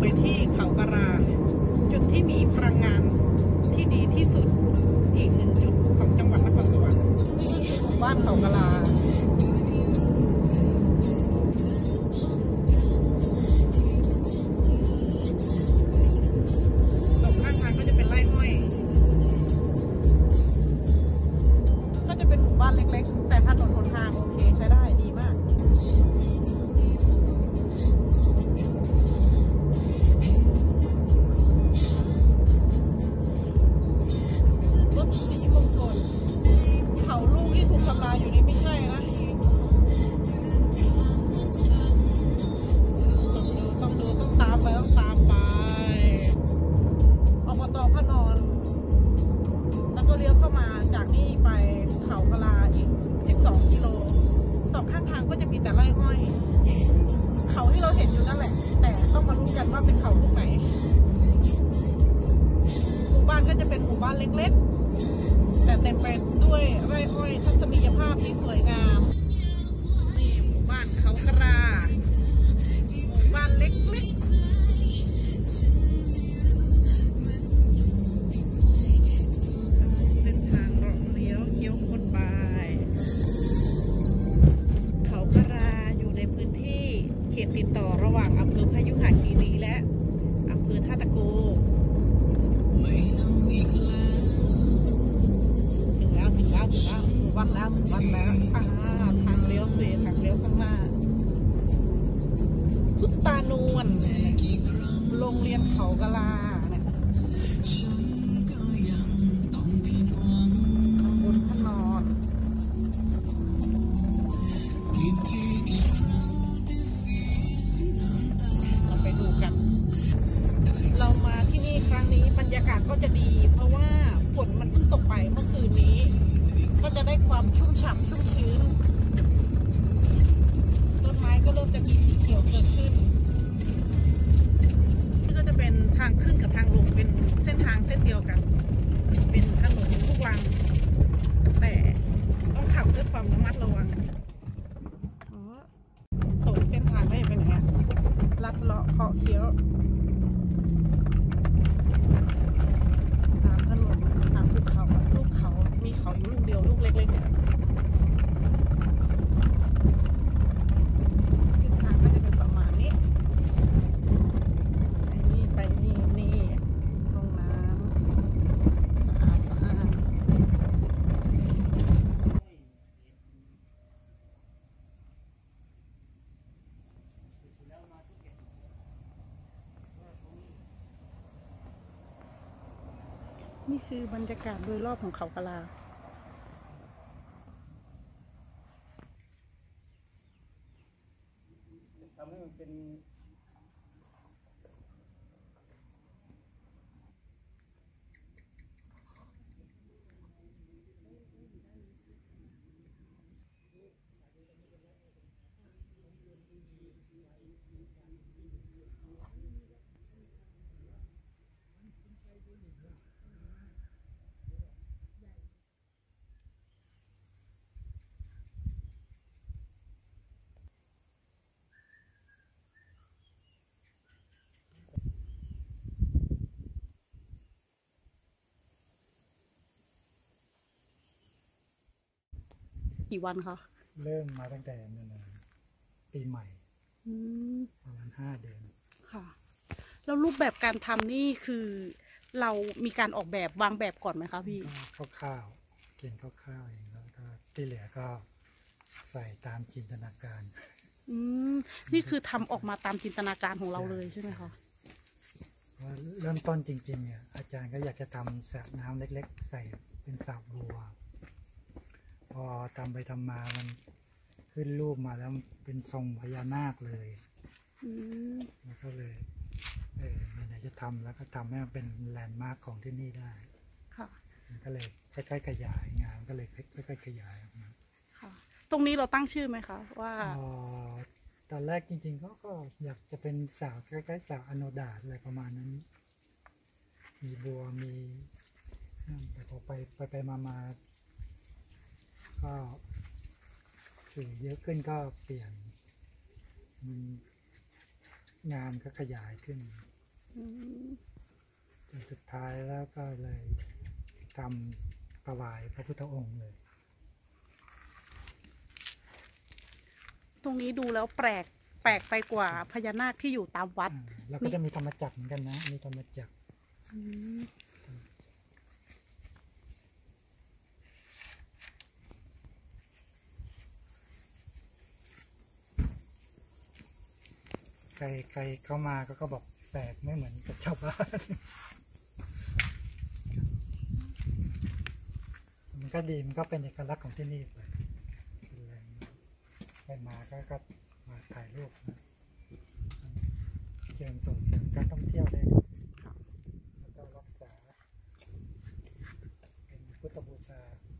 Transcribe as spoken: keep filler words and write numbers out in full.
ไปที่เขากระลาจุดที่มีพลังงานที่ดีที่สุดอีกหนึ่งจุดของจังหวัดนครสวรรค์นี่ก็คือหมู่บ้านเขากระลาตรงข้างทางก็จะเป็นไร่อ้อยก็จะเป็นหมู่บ้านเล็กๆแต่ถนนหนทางโอเคใช้ได้ดีมากอยู่นี่ไม่ใช่นะต้องดูต้องดูต้องตามไปต้องตามไปอบต.พระนอนแล้วก็เลี้ยวเข้ามาจากนี่ไปเขากะลาอีกสิบสองกิโลสองข้างทางก็จะมีแต่ไร่อ้อยเขาที่เราเห็นอยู่นั่นแหละแต่ต้องมารู้กันว่าเป็นเขาลูกไหนหมู่บ้านก็จะเป็นหมู่บ้านเล็กๆแต่เต็มไปด้วยไร่อ้อยทัศนียภาพที่สวยงามนี่หมู่บ้านเขากระลาหมู่บ้านเล็กๆเป็นทางรถเลี้ยวเคี้ยวคนไปเขากระลาอยู่ในพื้นที่เขตติดต่อระหว่างอำเภอพยุหคีรีและอำเภอท่าตะโกวัดแล้ววัดแล้วอ่าทางเลี้ยวเสียทางเลี้ยวข้างหน้าพุทธานวลโรงเรียนเขากะลาเนี่ยบนพระนอนเราไปดูกันเรามาที่นี่ครั้งนี้บรรยากาศก็จะดีเพราะว่าฝนมันเพิ่งตกไปเมื่อคืนนี้ก็จะได้ความชุ่มฉ่ำชุ่มชื้นต้นไม้ก็เริ่มจะมีสีเขียวเกิดขึ้นนี่ก็จะเป็นทางขึ้นกับทางลงเป็นเส้นทางเส้นเดียวกันเป็นถนนลูกรังแต่ต้องขับด้วยความระมัดระวังอ๋อโถเส้นทางไม่เป็นอย่างนี้ลัดเลาะเคาะเคี้ยวตามถนนตามภูเขาลูกเขามีเขาอยู่ลูกเดียวลูกเล็กๆเนี่ยเส้นทางก็จะเป็นประมาณนี้ไปนี่ไปนี่นี่ตรงน้ำสะอาดสะอาดนี่คือบรรยากาศโดยรอบของเขากะลาทำให้มันเป็นกี่วันคะเริ่มมาตั้งแต่นั่นนะปีใหม่ประมาณห้าเดือนค่ะแล้วรูปแบบการทำนี่คือเรามีการออกแบบวางแบบก่อนไหมคะพี่คร่าวๆเขียนคร่าวๆเองแล้วก็ที่เหลือก็ใส่ตามจินตนาการอืมนี่คือทำออกมาตามจินตนาการของเราเลยใช่ไหมคะเริ่มต้นจริงๆเนี่ยอาจารย์ก็อยากจะทำสระน้ำเล็กๆใส่เป็นสระบัวพอทำไปทำมามันขึ้นรูปมาแล้วเป็นทรงพญานาคเลยแล้วก็เลยเออไหนจะทำแล้วก็ทำให้มันเป็นแลนด์มาร์คของที่นี่ได้ค่ะมันก็เลยค่อยๆขยายงานก็เลยค่อยๆขยายออกมาค่ะตรงนี้เราตั้งชื่อไหมคะว่าตอนแรกจริงๆก็ก็อยากจะเป็นสาวคล้ายๆสาวอโนดาตอะไรประมาณนั้นมีบัวมีแต่พอไปไปไปมามาก็สื่อเยอะขึ้นก็เปลี่ยนมันงานก็ขยายขึ้นอืมจนสุดท้ายแล้วก็เลยทำถวายพระพุทธองค์เลยตรงนี้ดูแล้วแปลกแปลกไปกว่าพญานาคที่อยู่ตามวัดอ่าแล้วก็จะมีธรรมจักรเหมือนกันนะมีธรรมจักรอืมใครใครเข้ามาก็ก็บอกแปลกไม่เหมือนกับชาวบ้าน มันก็ดีมันก็เป็นเอกลักษณ์ของที่นี่ไปเป็นแหล่งใครมาก็ก็มาถ่ายรูปนะเชิญส่งเสริมการท่องเที่ยวได้แล้วก็รักษาเป็นพุทธบูชา